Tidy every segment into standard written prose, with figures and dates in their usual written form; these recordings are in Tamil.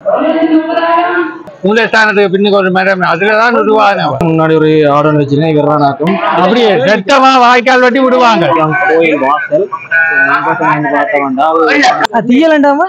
மூலஸ்தானத்துக்கு பின்னுக்கு ஒரு மரம் அதுலதான் விடுவாங்க. முன்னாடி ஒரு ஆர்டர் வச்சுன்னா இவரானாக்கும் அப்படியே செட்டமா வாய்க்கால் வெட்டி விடுவாங்க. கோயில் வாசல் தீயலண்டாம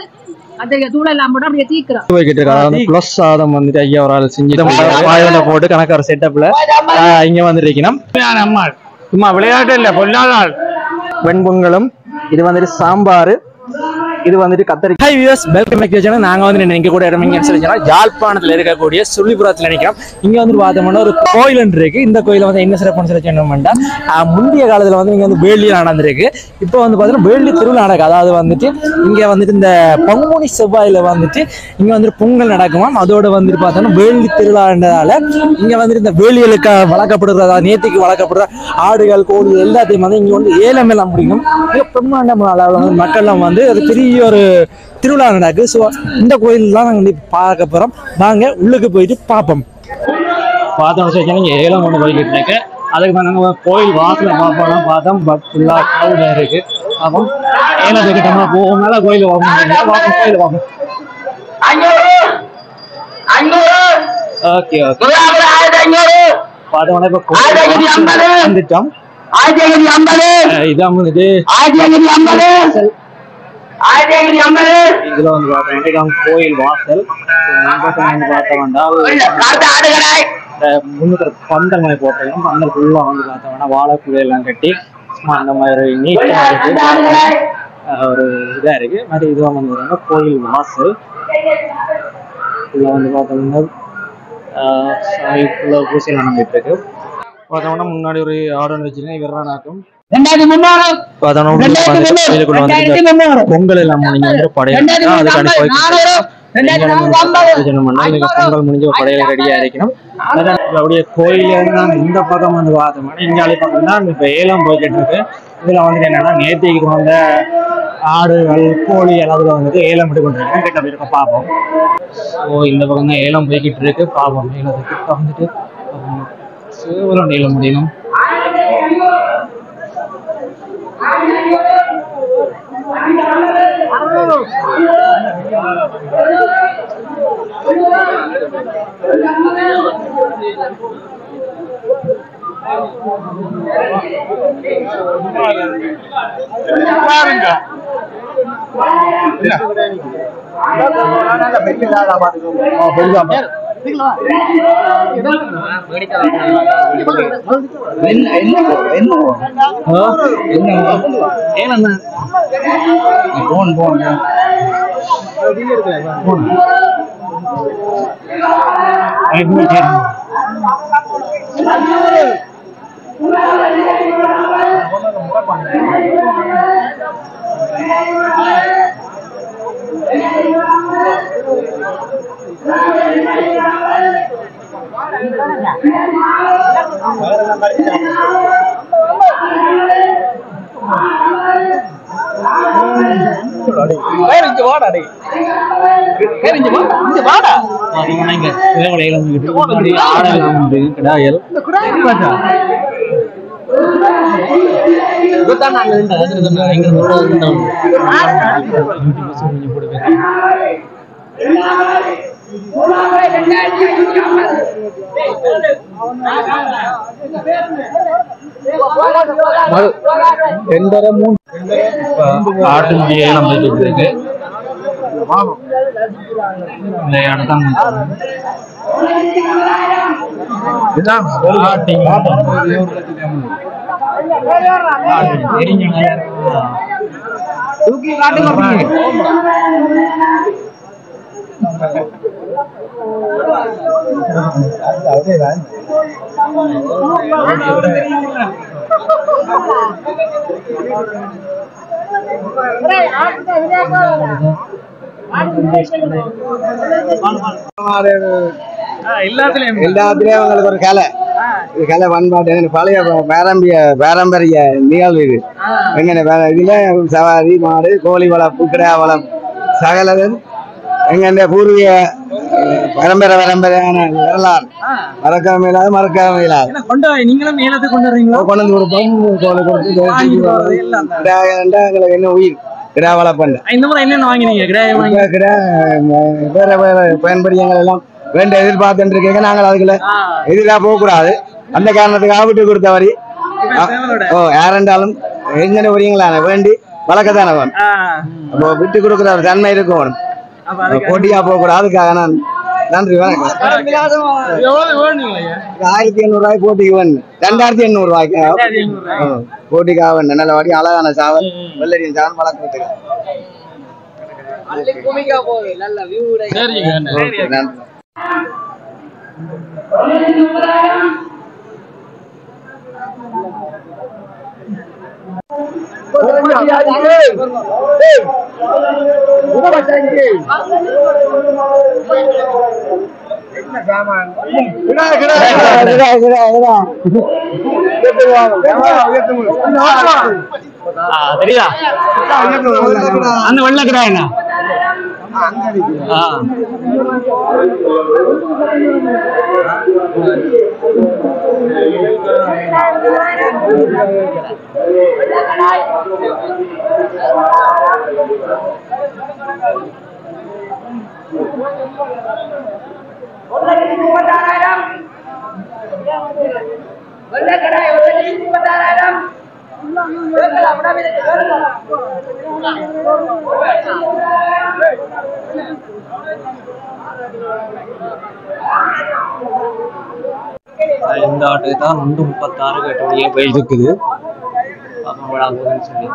போட்டு கணக்கார செட்டப்ல இங்க வந்துருக்கணும். சும்மா விளையாட்டு இல்ல பொல்லாதாள் வெண்பொங்கலும் இது வந்துட்டு சாம்பார் இது வந்துட்டு கத்தரிக்காய். நாங்க வந்து நினைக்க கூட இடம் எங்கன்னு சொல்லி யாழ்ப்பாணத்துல இருக்கக்கூடிய சுள்ளிபுரத்துல நினைக்கிறோம். இங்க வந்து பார்த்தோம்னா ஒரு கோயில் இருக்கு. இந்த கோயில வந்து என்ன சிறப்புன்னு சொல்லி சொன்னோம்னா முந்தைய காலத்துல வந்து இங்க வந்து வேள்வி நடந்திருக்கு. இப்போ வந்து பாத்தீங்கன்னா வேள்வி திருவிழா நடக்கு. அதாவது வந்துட்டு இங்க வந்துட்டு இந்த பங்குனி செவ்வாயில வந்துட்டு இங்க வந்துட்டு பொங்கல் நடக்குமாம். அதோட வந்துட்டு பார்த்தோம்னா வேள்வி திருவிழான்றதால இங்க வந்துட்டு இந்த வேலிகளுக்கு வளர்க்கப்படுறதா நேர்த்திக்கு வளர்க்கப்படுற ஆடுகள் கோழி எல்லாத்தையும் வந்து இங்க வந்து ஏலம் எல்லாம் பிடிக்கும். மிக பிரம்மாண்டமான அளவுல வந்து மக்கள்லாம் வந்து அது பெரிய ஒரு திருவிழா நடக்கு. ஸோ இந்த கோயில் தான் நாங்கள் பார்க்க போறோம். வாங்க உள்ளுக்கு போயிட்டு பார்ப்போம். பார்த்தோம் ஏலம் கொண்டு போய்கிட்டு இருக்கு. அதுக்கு நாங்கள் கோயில் வாசல பார்ப்போம். பார்த்தோம் பட் ஃபுல்லாக க்ரௌடாக இருக்கு. அப்போ ஏலத்துக்கு நம்ம போகனால கோயில் வாங்க கோயில் வாங்க. ஓகே ஓகே பார்த்தோம்னா இப்போ வந்துட்டோம். இதான் வந்துட்டு இதுல வந்து பார்த்தோம் கோயில் வாசல் பார்த்தோம்னா முன்னுக்கு பந்தல் மாதிரி போட்டிருக்கோம். பந்தலுக்குள்ள வந்து பார்த்தோம்னா வாழைக்குழை எல்லாம் கட்டி அந்த மாதிரி நீட்டா இருக்கு. ஒரு இதா இருக்கு. மாதிரி இதுவாக வந்து கோயில் வாசல் உள்ள வந்து பார்த்தோம்னா பூசை நடந்துட்டு இருக்கு. பார்த்தோம்னா முன்னாடி ஒரு ஆர்டர் வச்சுன்னா இவரானாக்கும் பொங்கல் எல்லாம் முடிஞ்ச படையல் பொங்கல் முடிஞ்ச படையில ரெடியா இருக்கணும். அப்படியே கோயில இந்த பக்கம் வந்து பார்த்தோம்னா இங்காலி பக்கம் தான் இப்ப ஏலம் போய்கிட்டு இருக்கு. இதுல வந்துட்டு என்னன்னா நேர்த்திக்கு வந்த ஆடுகள் கோழி எல்லாத்துல வந்துட்டு ஏலம் விட்டு கொண்டு இருக்கேன். கிட்ட போயிருக்க பார்ப்போம். ஸோ இந்த பக்கம் தான் ஏலம் போய்கிட்டு இருக்கு. பார்ப்போம் ஏலத்துக்கு வந்துட்டு சேவலம் ஏலம் முடியணும். ஆட்டு முடிய நம்ம இருக்கு. தூக்கி காட்டுங்க. எல்லாத்துலயும் உங்களுக்கு ஒரு கலை கலை பண்பாட்டு பழைய பாரம்பரிய நிகழ்வு இது. எங்க இதுல சவாரி மாடு கோழி வளர்ப்பு கிடா வளர்ப்பு சகலதும் எங்க பூர்வீக பரம்பரையான வரலாறு மறக்காம இல்லாத மறக்காம இல்லாத கொண்டு கொடுப்போம். என்ன உயிர் கிடா வளர்ப்பேன். இந்த முறை என்னென்ன வாங்கினீங்க கிடாய் வாங்கி? கிடா வேற வேற பயன்படுத்தியங்கள் எல்லாம் வேண்ட எதிர்பார்த்துட்டு இருக்கீங்க. நாங்கள் அதுக்குள்ள எதிராக போகக்கூடாது. அந்த காரணத்துக்காக விட்டு கொடுத்த வரி யாரென்றாலும் எங்கே வரீங்களா வேண்டி வளர்க்கத்தானே வேணும். அப்போ விட்டு கொடுக்குற தன்மை இருக்கும். போட்டியா போகக்கூடாது. அதுக்காக நான் நன்றி வணக்கம். 1500 போட்டிக்கு வேணும். 2800 போட்டிக்காக வேணும். நல்ல வாடி அழகான சாவல் வெள்ளரியின் சாவல் வளர்க்கிறதுக்கு. தெரியுதா அந்த வெள்ள கிடா என்ன இந்த ஆட்டு தான் 136 கேட்டோடைய போய் இருக்குது. சொல்லி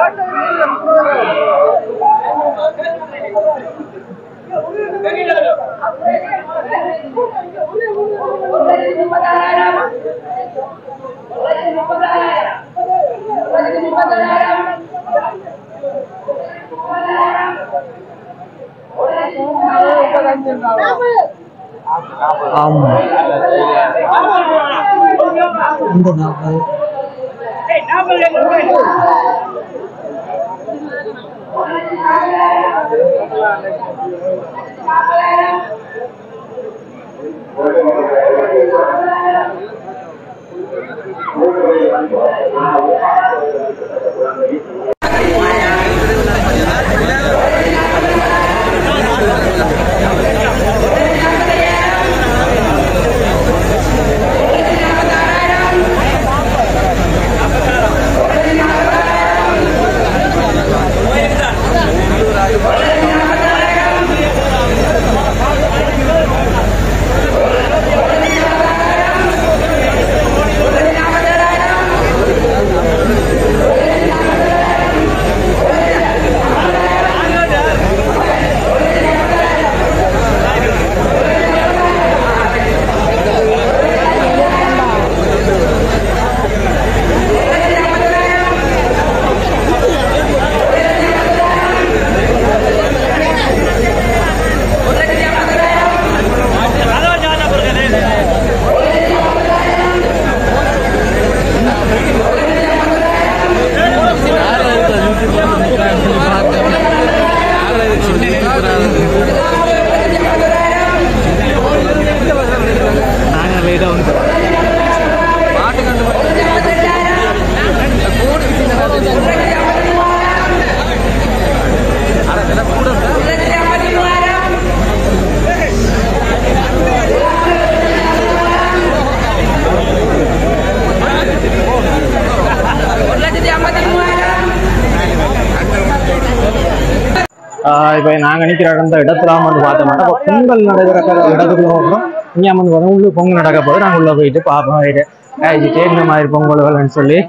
ஆமா இந்த நாற்பது இப்போ நாங்கள் நிற்கிற அந்த இடத்துல வந்து பார்த்தோம்னா இப்போ பொங்கல் நடக்கிற இடத்துக்குள்ள போகிறோம். இங்கே வந்து பார்த்தோம் உள்ள பொங்கல் நடக்க போது நாங்கள் உள்ளே போயிட்டு பார்ப்போம். ஆயிடுச்சு இந்த மாதிரி பொங்கல்கள்னு சொல்லி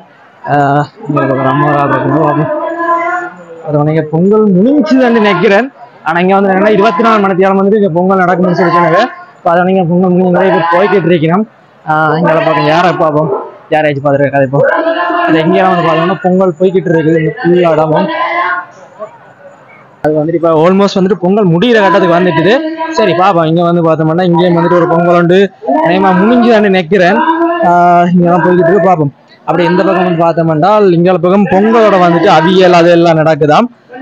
அம்மா பார்ப்போம். அது நீங்கள் பொங்கல் முடிஞ்சுன்னு நினைக்கிறேன். ஆனால் இங்கே வந்து என்னன்னா 24 மணி நேரம் வந்துட்டு இங்கே பொங்கல் நடக்கும்னு சொல்லி சொன்னாங்க. இப்போ அதை நீங்கள் பொங்கல் நிறைய பேர் போய்கிட்டு இருக்கணும். இங்கே பார்ப்போம் யாரை பார்ப்போம் யாராச்சும் பார்த்துருக்காது. இப்போ அது எங்கேயெல்லாம் வந்து பார்த்தோம்னா பொங்கல் போய்கிட்டு இருக்குது இந்த ஃபுல் இடமும். அது வந்துட்டு இப்போ ஆல்மோஸ்ட் வந்துட்டு பொங்கல் முடிகிற கட்டத்துக்கு வந்துட்டுது. சரி பாப்போம். இங்கே வந்து பார்த்தோம்னா இங்கேயும் வந்துட்டு ஒரு பொங்கல் உண்டு நேமா முடிஞ்சுதான்னு நினைக்கிறேன். இங்கெல்லாம் போய்கிட்டு இருக்கு பார்ப்போம். அப்படி எந்த பக்கம் வந்து பார்த்தோம்னா இங்கே பக்கம் பொங்கலோட வந்துட்டு அவியல் அது எல்லாம் நடக்குதாம்.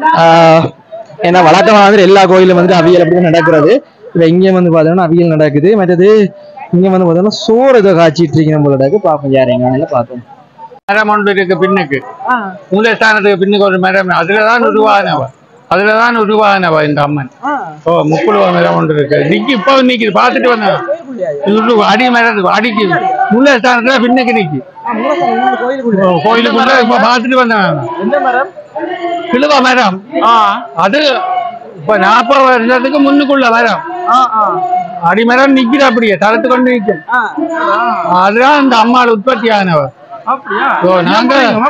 ஏன்னா வழக்கமாக வந்துட்டு எல்லா கோயிலும் வந்துட்டு அவியல் அப்படி நடக்கிறது. இப்போ இங்கே வந்து பார்த்தோம்னா அவியல் நடக்குது. மற்றது இங்கே வந்து பார்த்தோம்னா சோறு இதை காய்ச்சிட்டு இருக்கீங்க போல நடக்கு. பார்ப்போம் யார் எங்கே பார்ப்போம். மரம் ஒன்று இருக்கு பின்னுக்கு, மூலஸ்தானத்துக்கு பின்னுக்கு ஒரு மரம், அதுலதான் உருவானவ இந்த அம்மன். முக்குழுவ மரம் ஒன்று இருக்கு. இப்ப நிக்குது, பாத்துட்டு வந்தேன். அடி மரம் அடிக்கு மூலஸ்தானத்துல பின்னுக்கு நிக்கு கோயிலுக்குள்ள. இப்ப பாத்துட்டு வந்தேன். கிழுவ மரம் அது இப்ப 40 வருஷத்துக்கு முன்னுக்குள்ள மரம். அடிமரம் நிக்கிற அப்படியே தளத்து கொண்டு நிற்கும். அதுதான் இந்த அம்மாள் உற்பத்தி ஆனவர். நாங்க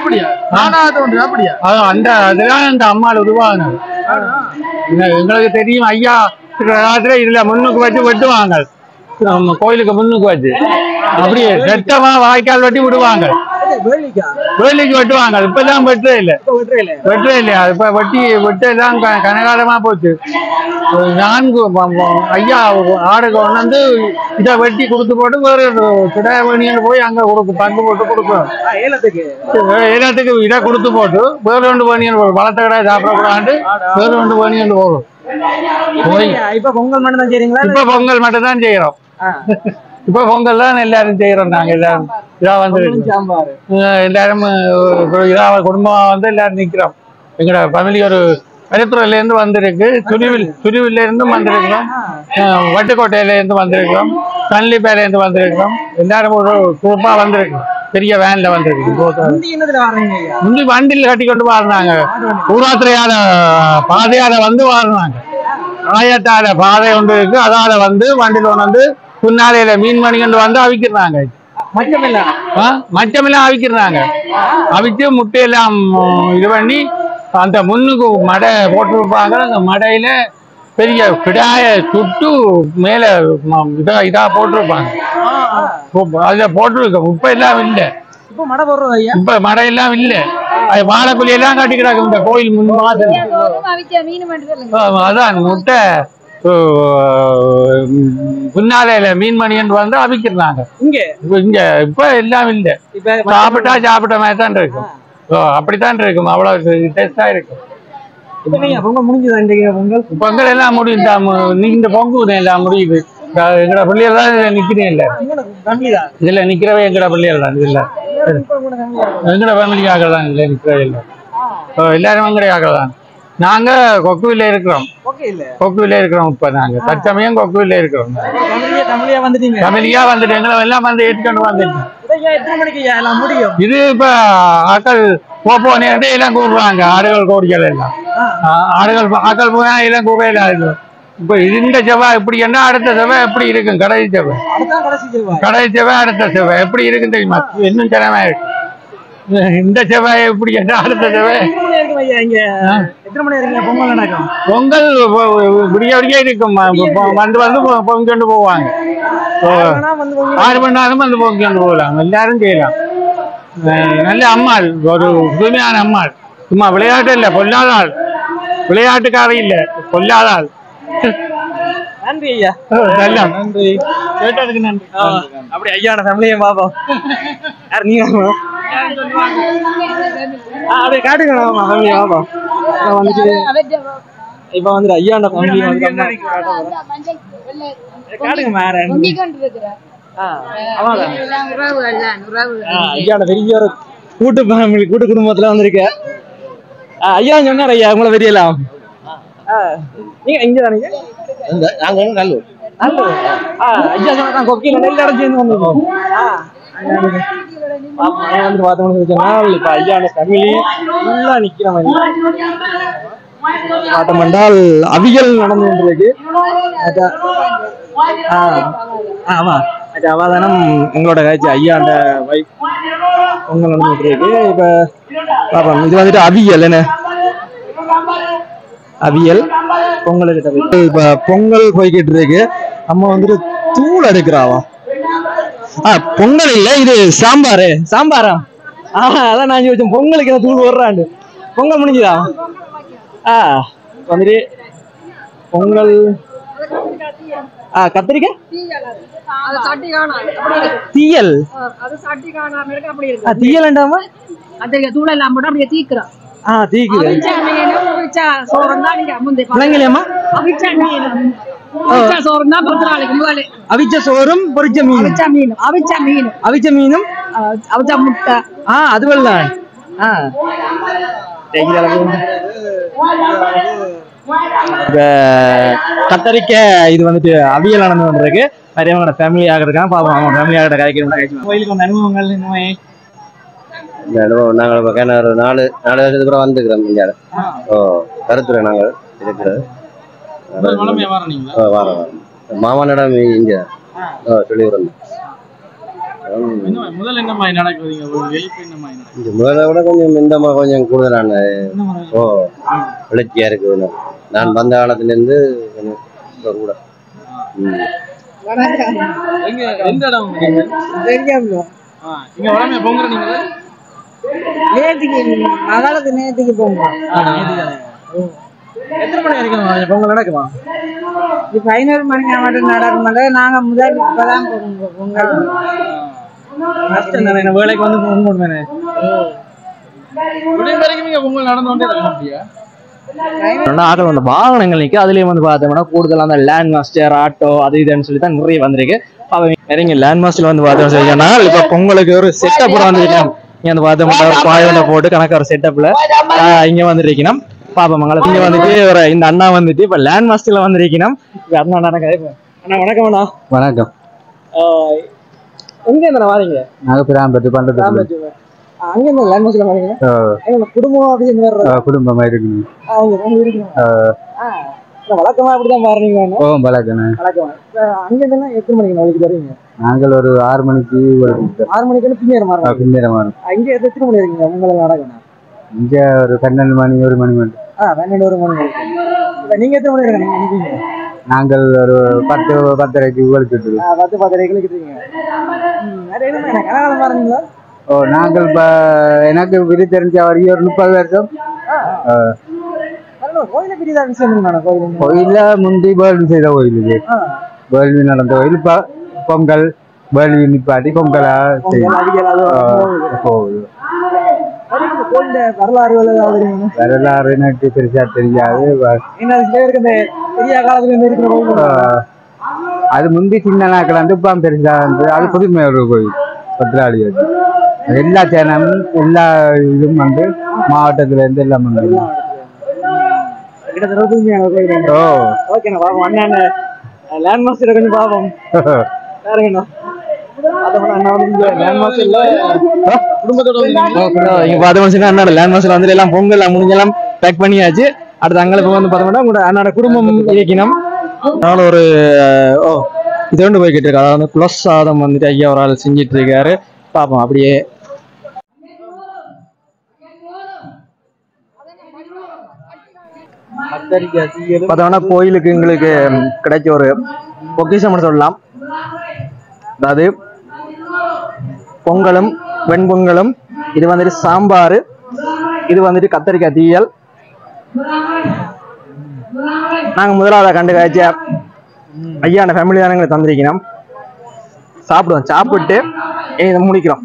அதுதான் இந்த அம்மாள் உருவாகினவர். எங்களுக்கு தெரியும் ஐயா காலத்துல இதுல முன்னுக்கு வச்சு வெட்டுவாங்க, கோயிலுக்கு முன்னுக்கு வச்சு அப்படியே செட்டமா வாய்க்கால் வெட்டி விடுவாங்க, வேலைக்கு வெட்டுவாங்க. இப்பதான் வெட்டே இல்லையா, இப்ப வெட்டெல்லாம் கனகாலமா போச்சு. 4 ஐயா ஆடு கொண்டு வந்து இதை வெட்டி கொடுத்து போட்டு வேற கிடாவணின்னு போய் அங்க பங்கு போட்டு கொடுப்போம். ஏலத்துக்கு இதை கொடுத்து போட்டு வேற 2 பணியன் வளர்த்த கடை சாப்பிடக்கூடாது, வேற 2 பணியன் போகும். இப்ப பொங்கல் மட்டும் தான் செய்யறோம். இப்ப பொங்கல் தான் எல்லாரும் செய்யறோம். நாங்க எல்லாரும் இதா வந்து எல்லாரும் குடும்பமா வந்து எல்லாரும் நிக்கிறோம். எங்களோட ஃபேமிலி ஒரு கருத்துறையில இருந்து வந்திருக்கு, துணிவில இருந்தும் வந்திருக்கிறோம், வட்டுக்கோட்டையில இருந்து வந்திருக்கிறோம், கன்லிப்பேல இருந்து வந்திருக்கிறோம். எல்லாரும் ஒரு குரூப்பா வந்திருக்கோம். பெரிய வேன்ல வந்திருக்கு. முந்தி வண்டியில் கட்டி கொண்டு வாழ்ந்தாங்க. ஊராத்திரையால பாதையால வந்து வாழ்ந்தாங்க. ஆயத்தால பாதை ஒன்று இருக்கு, அதால வந்து வண்டியில் கொண்டு வந்து புன்னாலையில மீன் மணிகண்டு வந்து அவிக்கிறாங்க. மச்சமெல்லாம் அவிக்கிறாங்க. அவிச்சு முட்டையெல்லாம் இது பண்ணி அந்த முன்னுக்கு மடை போட்டிருப்பாங்க. அந்த மடையில பெரிய கிடாய சுட்டு மேல இதா போட்டிருப்பாங்க. அதுல போட்டிருக்கோம். இப்ப எல்லாம் இல்லை, இப்ப மடை எல்லாம் இல்லை. அது வாழைக்குழி எல்லாம் காட்டிக்கிறாங்க. இந்த கோயில் முன் மாதிரி அதான் முட்டை புன்னாலையில மீன்மணி என்று வந்து அவிக்கிறாங்க. இங்க இப்ப எல்லாம் இல்லை. சாப்பிட்ட மாதிரி தான் இருக்கும். அப்படித்தான் இருக்கும். அவ்வளவு டேஸ்டா இருக்கும். பொங்கல் எல்லாம் முடியும். இந்த பொங்கல் எல்லாம் முடியுது. எங்கட பிள்ளைகள் தான் நிக்கிறேன். இல்ல இதுல நிக்கிறவே எங்கட பிள்ளைகள் தான். இதுல எங்கட ஃபேமிலிக்காக தான் இல்ல நிக்கிறவே இல்லை. எல்லாரும் எங்கடையாக தான். நாங்க கொக்குவில இருக்கிறோம். இப்ப நாங்க தற்சமயம் கொக்குவில இருக்கிறோம். தமிழியா வந்துட்டு எங்களை எல்லாம் வந்து ஏற்றுக்கொண்டு வந்துட்டோம். இது இப்ப ஆக்கள் போனே எல்லாம் கூடுறாங்க. ஆடுகள் கோடிகள் எல்லாம் ஆடுகள் போனா எல்லாம் கூடவே இல்லாது. இப்ப இந்த செவ்வாய் எப்படி என்ன அடுத்த செவ்வாய் எப்படி இருக்கும்? கடைசி செவ்வாய் அடுத்த செவ்வாய் எப்படி இருக்குன்னு தெரியுமா? இன்னும் சிரமமா இருக்கு. இந்த செவ்வாய் எப்படி என்ன அடுத்த செவ்வாய் பொங்கல் விடிய விடிய இருக்கும். வந்து பொங்கண்டு போவாங்க. 6 மணி நேரம் வந்து பொங்கண்டு போகலாம். எல்லாரும் செய்யலாம். நல்ல அம்மாள், ஒரு புதுமையான அம்மாள். சும்மா விளையாட்டு இல்ல, பொல்லாதாள். விளையாட்டுக்காக இல்ல, பொல்லாதாள். நன்றி ஐயா. நன்றி. கேட்டதுக்கு நன்றி. அப்படி ஐயா ஃபேமிலியை பாப்போம். யார் நீங்க? அப்படியே காட்டுங்க ஃபேமிலியை பாப்போம். வந்துட்டு இப்ப வந்து ஐயாண்ட ஃபேமிலி காட்டுங்க. ஐயாண்ட பெரிய ஒரு கூட்டு ஃபேமிலி, கூட்டு குடும்பத்துல வந்திருக்க. ஐயா சொன்னார் ஐயா உங்களை தெரியலாம். நீங்க இங்க தானீங்க? நல்லூர். ஐயா சொன்னா கொக்கில எல்லாரும் சேர்ந்து வந்திருக்கோம். வந்து பார்த்தோம்னு சொன்னா இப்ப ஐயாண்ட ஃபேமிலி ஃபுல்லா நிக்கிறோம். பார்த்தோம் என்றால் அவியல் நடந்து கொண்டிருக்கு. ஆமா அவாதானம் எங்களோட காய்ச்சி ஐயாண்ட வைஃப் பொங்கல் நடந்துட்டு இருக்கு. இப்ப பாப்போம். இது வந்துட்டு அவியல். என்ன அவியல் பொங்கலுக்கு இப்ப பொங்கல் போய்கிட்டு இருக்கு. அம்மா வந்துட்டு தூள் எடுக்கிறாவா? பொங்கல் இல்ல, இது சாம்பாரா? அதான் நான் யோசிச்சேன் பொங்கலுக்கு தூள் போடுறாண்டு. பொங்கல் முடிஞ்சுதா? வந்துட்டு பொங்கல் கத்திரிக்காய் தீயல். தீயல்ண்டாமா? தூளெல்லாம் போட்டு அப்படியே தீக்குறோம். அவிச்ச சோறும் பொரிச்ச மீனும். அவிச்ச மீனும் அவச்சா முட்டை அதுவெல்லாம் கத்தரிக்காய் இது வந்துட்டு அவியல் நடந்து இருக்கு நிறைய ஃபேமிலி ஆகிறதுக்காக பாப்போம் அவங்க ஃபேமிலி ஆகிற காய்கறி கோயிலுக்கு வந்த அனுபவங்கள் இன்னுமே இந்த அனுபவம் நாங்கள் இப்போ ஒரு 4 வருஷத்துக்கு அப்புறம் வந்துக்கிறோம் இங்கே. கருத்துரை நாங்கள் இருக்கிறது வாரம் மாமனிடம் இங்கே சொல்லிடுறோம். முதல்ல என்ன மாதிரி நடக்குதுங்க இந்த முதல்ல விட கொஞ்சம் இந்த கொஞ்சம் கூடுதலான விளர்ச்சியா இருக்குது. நான் வந்த காலத்திலேருந்து கொஞ்சம் கூட எந்த இடம் இங்க உடனே பொங்கல் நீங்க நேற்றுக்கு மகளுக்கு நேற்றுக்கு போங்க எத்தனை மணி வரைக்கும் பொங்கல் நடக்குமா? இது 11 மணிக்கு மட்டும் நடக்கும். நாங்க முதல் இப்பதான் போங்க பொங்கல் கஷ்டம் தானே வேலைக்கு வந்து பொங்கல் தானே வரைக்கும் இங்க பொங்கல் நடந்து கொண்டே இருக்க முடியா? ஆக்கள் வந்து வாகனங்கள் நிற்க அதுலயும் வந்து பார்த்தோம்னா கூடுதலாக அந்த லேண்ட் மாஸ்டர் ஆட்டோ அது இதுன்னு சொல்லி தான் நிறைய வந்திருக்கு. நிறைய லேண்ட் மாஸ்டர்ல வந்து பார்த்தோம் சொல்லினா இப்ப பொங்கலுக்கு ஒரு செட்டப் கூட வந்துருக்கோம். இங்க வந்து பார்த்தோம்னா ஒரு பாயோட போட்டு கணக்கு ஒரு செட்டப்ல இங்க வந்துருக்கணும். பாப்பா மங்களம் இங்க வந்துட்டு ஒரு இந்த அண்ணா வந்துட்டு இப்ப லேண்ட் மாஸ்டர்ல வந்திருக்கணும். அண்ணா அண்ணா வணக்கம் அண்ணா. வணக்கம். எங்க இருந்தா வாரீங்க? நாங்க பிராம்பட்டு பண்றது அங்க இந்த லேண்ட் மாஸ்டர்ல வாரீங்க குடும்பம் அப்படின்னு குடும்பமா இருக்குங்க. வழக்கமா அப்படிதான் மாறுறீங்க? வழக்கம். அங்க இருந்தா எத்தனை மணிக்கு நாளைக்கு வருவீங்க? நாங்கள் ஒரு 6 மணிக்கு 6 மணிக்கு பின்னேற மாறும். பின்னேற மாறும். அங்க எத்தனை மணி இருக்கீங்க உங்களுக்கு நடக்கணும்? இங்க ஒரு 12 மணி 1 மணி மட்டும். 12 1 மணி. நீங்க எத்தனை மணி இருக்கீங்க? நாங்கள் ஒரு 10 10:30க்கு வலிக்கிட்டு 10 10:30க்கு கிட்டீங்க. நிறைய என்ன கனகாலம் பாருங்களா? நாங்கள் எனக்கு விரி தெரிஞ்ச வரையும் ஒரு 30 வருஷம். கோயில பெரியதா விஷயம் கோயில முந்தி வேள்வி செய்த கோயில் இது. வேள்வி நடந்த கோயில் இப்ப பொங்கல் வேள்வி நிப்பாட்டி பொங்கலா போகுது. வரலாறு எனக்கு பெருசா தெரியாது. அது முந்தி சின்ன நாட்கள் வந்து இப்ப பெருசா வந்து அது புதுமையோட கோயில் பத்திராளி. எல்லா சேனலும் எல்லா இதுவும் வந்து மாவட்டத்துல இருந்து எல்லாம் வந்து பொங்கல் முடிஞ்செல்லாம் பேக் பண்ணியாச்சு. அடுத்து அங்களுக்கு வந்து பார்த்தோம்னா அண்ணோட குடும்பம் இயக்கினம் ஒரு இது கொண்டு போய்கிட்டு இருக்கு. அதாவது குலஸ் சாதம் வந்துட்டு ஐயா ஒரு ஆள் செஞ்சிட்டு இருக்காரு. பாப்போம் அப்படியே பார்த்தோம்னா கோயிலுக்கு எங்களுக்கு கிடைச்ச ஒரு பொக்கிஷம் சொல்லலாம். அதாவது பொங்கலும் வெண்பொங்கலும், இது வந்துட்டு சாம்பார், இது வந்துட்டு கத்தரிக்காய் தீயல். நாங்க முதலாவது கண்டு காய்ச்ச ஐயா ஃபேமிலி தானே எங்களுக்கு தந்திருக்கணும். சாப்பிடுவோம். சாப்பிட்டு இதை முடிக்கிறோம்.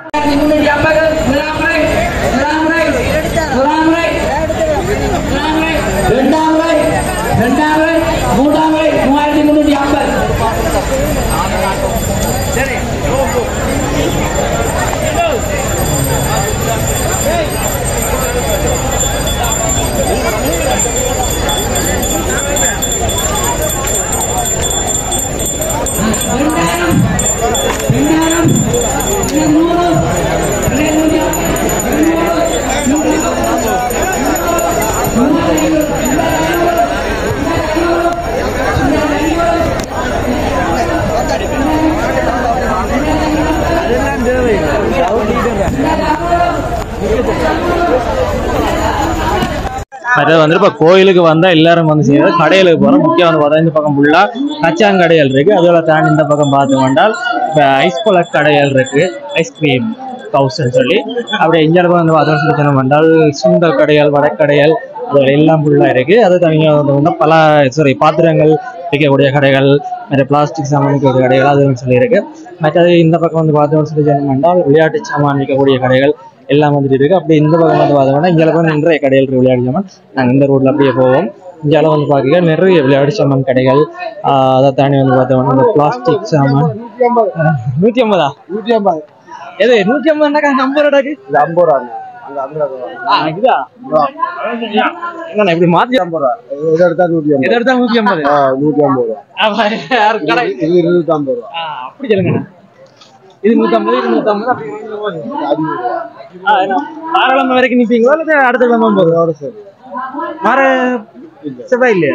இப்ப கோயிலுக்கு வந்தா எல்லாரும் வந்து செய்யறது கடைகளுக்கு போறோம். முக்கியம் வந்து பார்த்தா இந்த பக்கம் ஃபுல்லா கச்சாங்கடைகள் இருக்கு. அதோட தாண்டி இந்த பக்கம் பார்த்து வந்தால் இப்ப ஐஸ் கொலை கடைகள் இருக்கு. ஐஸ்கிரீம் ஹவுஸ்ன்னு சொல்லி அப்படியே இந்தியா வந்து பார்த்தோம் வந்தால் சுண்டல் கடைகள், வடக்கடைகள் அது எல்லாம் ஃபுல்லா இருக்கு. அது தனியாக பல பாத்திரங்கள் விற்கக்கூடிய கடைகள், நிறைய பிளாஸ்டிக் சாமான் விற்கக்கூடிய கடைகள் அதுன்னு சொல்லி இருக்கு. மற்றது இந்த பக்கம் வந்து பார்த்தோம்னு சொல்லி வந்தால் விளையாட்டு சாமான் விற்கக்கூடிய கடைகள் எல்லாம் வந்துட்டு இருக்கு. அப்படி இந்த பக்கம் வந்து பார்த்தோம்னா இங்கே வந்து நிறைய கடைகள் இருக்கு விளையாட்டு சாமான். நாங்கள் இந்த ரோட்ல அப்படியே போவோம். இங்கே வந்து பார்க்க நிறைய விளையாட்டு சாமான் கடைகள். அதை தாண்டி வந்து பார்த்தோம்னா இந்த பிளாஸ்டிக் சாமான் 150 எது 150 50 ரூபாய்க்கு இது 50 ரூபா அங்க 50 ரூபா இதுதா என்ன இப்படி மாத்தி 50 ரூபா இதை எடுத்தா 150 எதை எடுத்தா 150 150 ரூபா இது 250 ரூபா அப்படி சொல்லுங்க இது 150 இது 150 அப்படி தாராளமா வரைக்கும் நிப்பீங்களா இல்ல அடுத்த கிழமை போகுது சரி மாற செவ்வாய் இல்லையா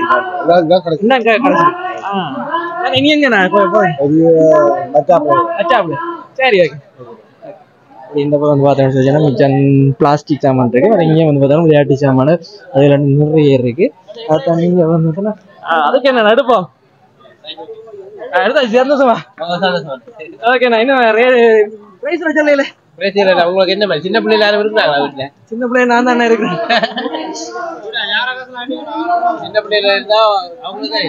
இனி எங்க சரி ஓகே இந்த பக்கம் வந்து பார்த்தோம்னு மிச்சம் பிளாஸ்டிக் சாமான் இருக்கு வேற இங்கே வந்து பார்த்தோம்னா விளையாட்டு சாமான அதுல நிறைய இருக்கு அதான் நீங்க வந்து அதுக்கு என்ன எடுப்போம் எடுத்தாச்சு சந்தோஷமா ஓகேண்ணா இன்னும் பிரைஸ் சொல்லல உங்களுக்கு என்ன சின்ன பிள்ளைல யாரும் இருந்தாங்களா வீட்டுல சின்ன பிள்ளைய நான் தானே இருக்கிறேன் சின்ன பிள்ளைல இருந்தா அவங்களுக்கு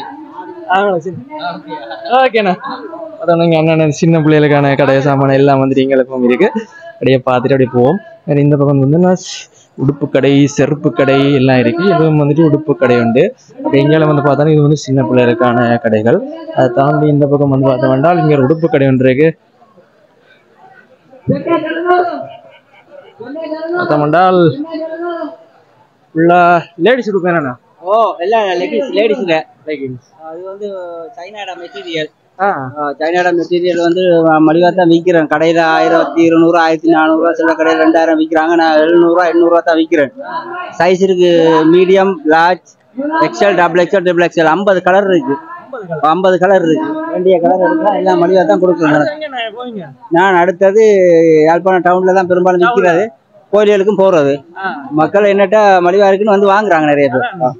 ஓகேண்ணா அதான் நீங்க அண்ணன் சின்ன பிள்ளைகளுக்கான கடை சாமான எல்லாம் வந்துட்டு எங்களுக்கும் இருக்கு அப்படியே பார்த்துட்டு அப்படியே போவோம் வேற இந்த பக்கம் வந்து உடுப்பு கடை செருப்பு கடை எல்லாம் இருக்கு இதுவும் வந்துட்டு உடுப்பு கடை உண்டு அப்படி எங்கேயால வந்து பார்த்தோன்னா இது வந்து சின்ன பிள்ளைகளுக்கான கடைகள் அதை தாண்டி இந்த பக்கம் வந்து பார்த்தோம் வேண்டால் இங்க ஒரு உடுப்பு கடை ஒன்று இருக்கு பார்த்தோம்னால் ஃபுல்லா லேடிஸ் உடுப்பு என்னண்ணா ஓ எல்லாம் லேடிஸ்ல அது வந்து சைனாட மெட்டீரியல் சைனாட மெட்டீரியல் வந்து மலிவா தான் விற்கிறேன் கடையில 1200 1400 சில கடையில் 2000 விற்கிறாங்க நான் 700 800 தான் விற்கிறேன் சைஸ் இருக்கு medium large XL double XL triple XL 50 colour இருக்கு 50 கலர் இருக்கு வேண்டிய கலர் எடுக்கலாம் எல்லாம் மலிவா தான் கொடுக்குறேன் நான் அடுத்தது யாழ்ப்பாணம் டவுன்ல தான் பெரும்பாலும் விற்கிறது கோயில்களுக்கும் போறது மக்கள் என்னட்டா மலிவா இருக்குன்னு வந்து வாங்குறாங்க நிறைய பேர்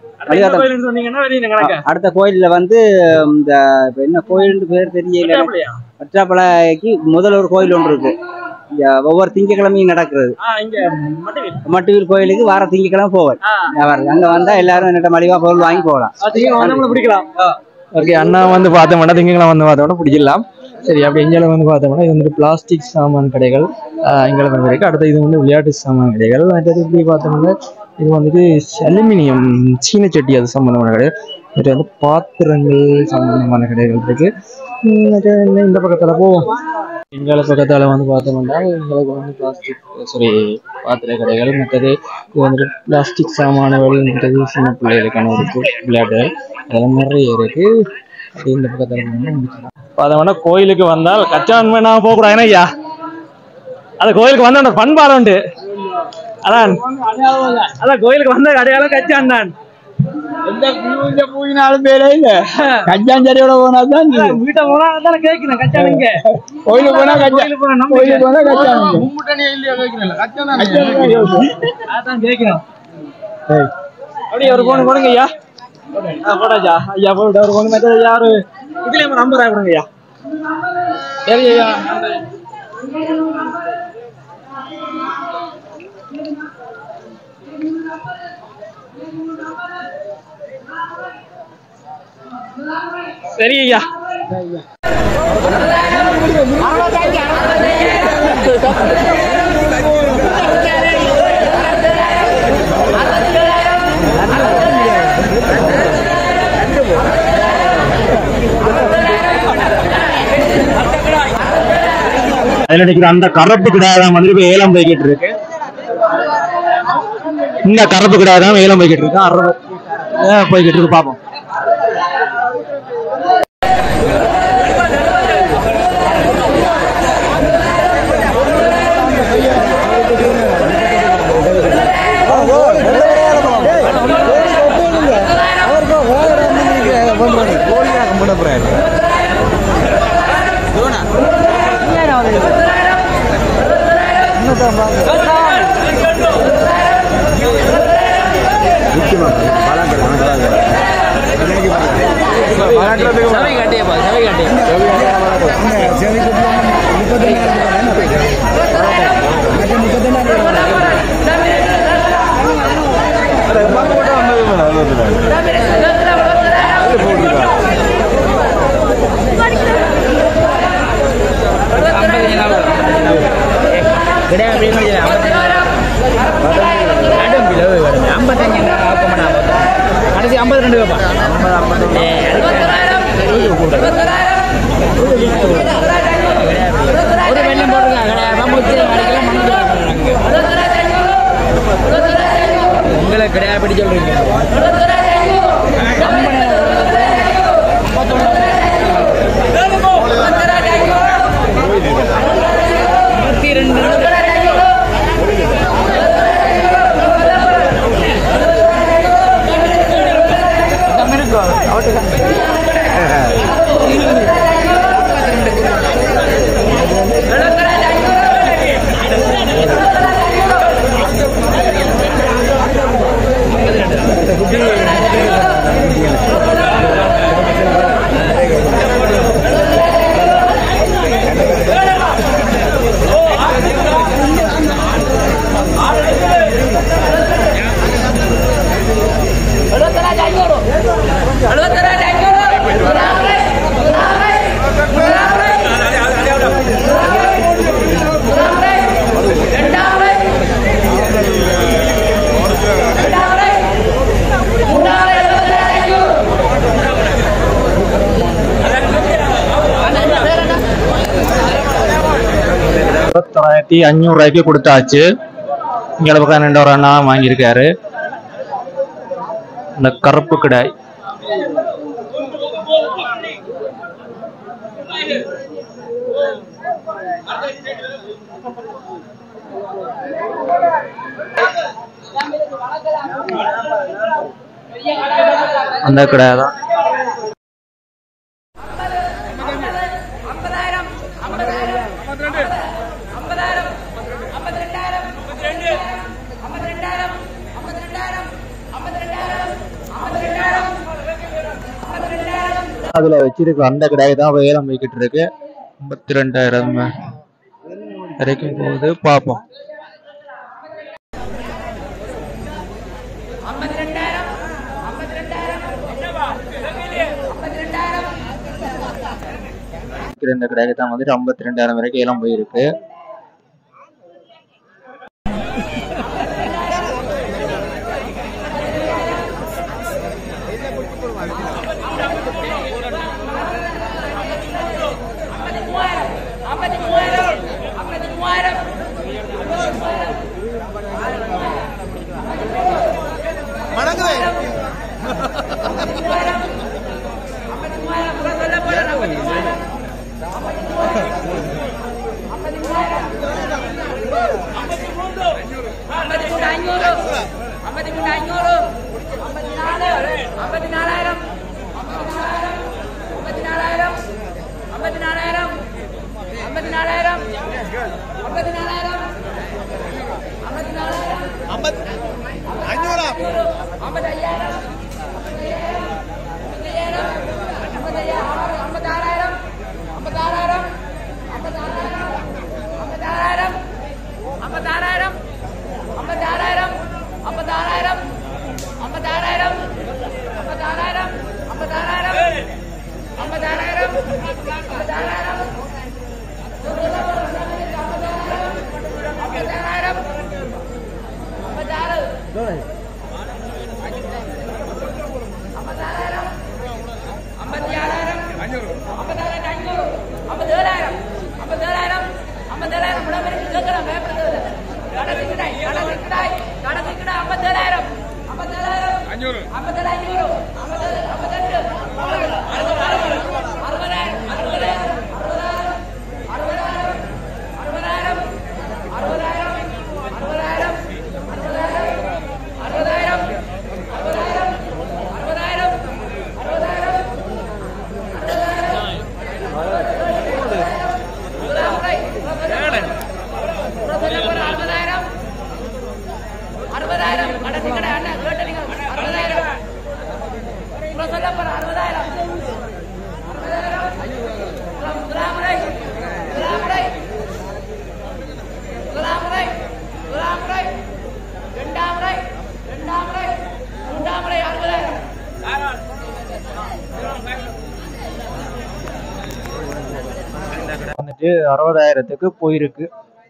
அடுத்த கோயில்ல வந்து இந்த என்ன கோயில் பேர் தெரியல பற்றாப்பளைக்கு முதல் ஒரு கோயில் ஒன்று இருக்கு ஒவ்வொரு திங்கக்கிழமையும் நடக்கிறது மட்டுவீர் கோயிலுக்கு வார திங்கக்கிழமை போவேன் அங்க வந்தா எல்லாரும் என்னட்ட மலிவா பொருள் வாங்கி போகலாம் பிடிக்கலாம் ஓகே அண்ணா வந்து பார்த்தோம்னா திங்கக்கிழமை வந்து பார்த்தோம்னா பிடிக்கலாம் சரி அப்படி எங்கேயும் வந்து பார்த்தோம்னா இது வந்து பிளாஸ்டிக் சாமான் கடைகள் எங்களுக்கு வந்து இருக்கு அடுத்து இது வந்து விளையாட்டு சாமான் கடைகள் அடுத்தது இப்படி பார்த்தோம்னா இது வந்துட்டு அலுமினியம் சீனச்சட்டி அது சம்பந்தமான கடைகள் இது வந்து பாத்திரங்கள் சம்பந்தமான கடைகள் இருக்கு இந்த பக்கத்துல போவோம் எங்களை பக்கத்தால வந்து பார்த்தோம்னா எங்களுக்கு வந்து பிளாஸ்டிக் பாத்திர கடைகள் மற்றது இது வந்துட்டு பிளாஸ்டிக் சாமான்கள் மற்றது சின்ன பிள்ளைகளுக்கான விளையாட்டுகள் அதெல்லாம் நிறைய இருக்கு இந்த பக்கத்துல பார்த்தோம்னா கோயிலுக்கு வந்தால் கச்சான் வேணா போகக்கூடாதுன்னா ஐயா அந்த கோயிலுக்கு வந்த அந்த பண்பாடு உண்டு அதான் கோயிலுக்கு வந்த அடையாளம் கச்சான் தான் எந்த பூஜினாலும் பேரே இல்ல கச்சாஞ்சரியோட போனாதான் வீட்டை போனா தானே கேட்கணும் கச்சான் இங்க கோயிலுக்கு போனா கச்சான் கோயிலுக்கு போனா கச்சான் அதான் கேட்கணும் அப்படியே ஒரு போன் போடுங்க ஐயா போடாச்சா ஐயா போட்டு ஒரு போன் மெத்தட் யாரு இதுல நம்பர் ஆகிடுங்க ஐயா சரி ஐயா சரி ஐயா அந்த கரப்பு கிடாதான் வந்து ஏலம் போய்கிட்டு இருக்கு இந்த கரப்பு கிடாதான் ஏலம் போய்கிட்டு இருக்கு 60 போய்கிட்டு இருக்கு பாப்போம் ஒரு வெள்ளம் போடுங்க உங்களை கிடையாது படி சொல்றீங்க $500 கொடுத்தாச்சு. இங்க பக்கம் 2 அண்ணா வாங்கியிருக்காரு. இந்த கருப்பு கிடாய் அந்த கிடாய் தான். அதுல வச்சிருக்க அந்த கிடாய் தான் வேலம் போய்கிட்டு இருக்கு. 52,000 வரைக்கும் போகுது. பார்ப்போம். இந்த கிடாய் தான் வந்துட்டு 52,000 வரைக்கும் ஏலம் போயிருக்கு. வந்துட்டு 60,000க்கு போயிருக்கு.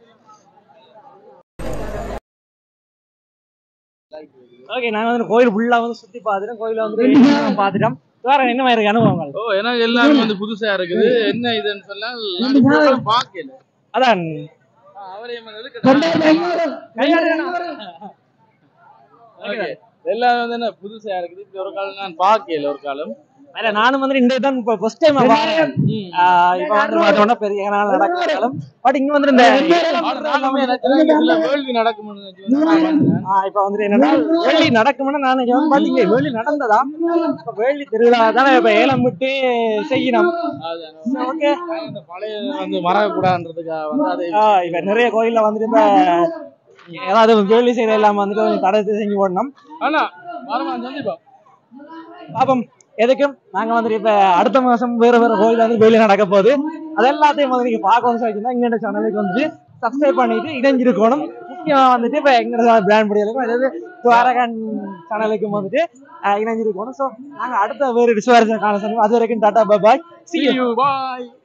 ஓகே, நாங்க வந்து கோயில் ஃபுல்லா வந்து சுத்தி பார்த்துட்டோம். கோயில வந்து பார்த்துட்டோம். வேற என்ன மாதிரி இருக்கு அனுபவங்கள்? எனக்கு எல்லாரும் வந்து புதுசா இருக்குது. என்ன இதுன்னு சொன்னா பார்க்கல. அதான் எல்லாம் வந்து என்ன புதுசா இருக்குது. இப்படி ஒரு காலம் நான் பார்க்கல ஒரு காலம். இல்ல நானும் வந்து இந்த தான் இப்ப ஃபர்ஸ்ட் டைம் பாக்குறேன். இப்ப வந்து பார்த்தோம்னா பெரிய நாள் நடக்கலாம். பட் இங்க வந்து இந்த வேள்வி நடக்கும்னு இப்ப வந்து என்னன்னா வேள்வி நடக்கும்னு நான் நினைக்கிறேன். பாத்தீங்க வேள்வி நடந்ததா? இப்ப வேள்வி திருவிழா தானே இப்ப ஏலம் விட்டு செய்யணும். ஓகே, இந்த பழைய வந்து மறக்கக்கூடாதுன்றதுக்காக வந்து அது இப்ப நிறைய கோயில்ல வந்துட்டு இப்ப ஏதாவது வேள்வி செய்யற எல்லாம் வந்துட்டு கொஞ்சம் தடை செஞ்சு போடணும். ஆனா வரமா சந்திப்பா பாப்போம். எதுக்கும் நாங்க வந்துட்டு இப்ப அடுத்த மாசம் வேற வேற கோயில வந்து வேலை நடக்க போகுது. அது எல்லாத்தையும் வந்து நீங்க பார்க்கணும்னு சொல்லிச்சுன்னா எங்க சேனலுக்கு வந்துட்டு சப்ஸ்கிரைப் பண்ணிட்டு இணைஞ்சிருக்கணும். முக்கியமா வந்துட்டு இப்ப எங்க பிளான் படிக்கும் அதாவது துவாரகன் சேனலுக்கு வந்துட்டு இணைஞ்சிருக்கணும். ஸோ நாங்க அடுத்த வேறு சுவாரஸ்ய காண அது வரைக்கும் டாடா பாய். See you. Bye.